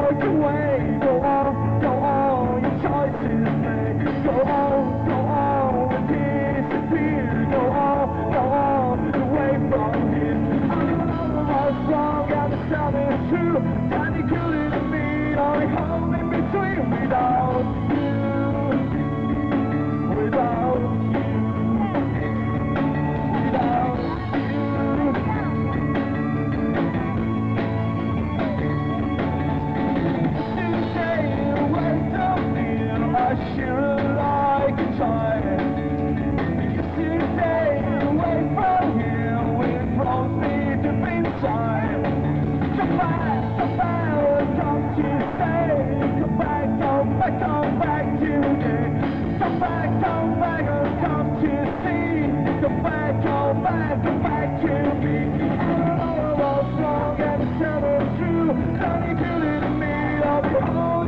your way. Go on, your choice is made. Go on, and disappear. Go on, away from here. What's wrong and the sound is true. Can you kill it in me? Only home in between without you. Without come back to me. Come back, and come to see. Come back to me. I don't know what's wrong and it's never true. Don't you feel it in me? I'll be home.